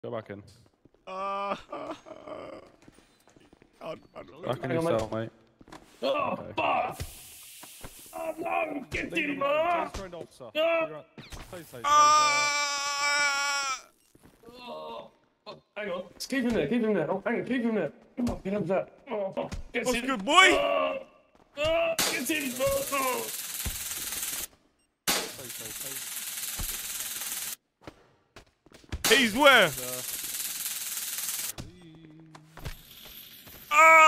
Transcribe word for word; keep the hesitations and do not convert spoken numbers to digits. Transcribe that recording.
Go back in. Uh, Back in yourself, mate. Oh, Okay. fuck! Oh, no! Get Leave in, him man! alone. Taser and officer. No! Figure out- Taser, taser. Oh, oh, hang on. Just keep him there, keep him there. Oh, hang on, keep him there. Come on, get up there. Oh, oh, get What's in. good, boy? Oh, oh, get in, bro. Oh. Taser, taser. He's where? Taser. Ah!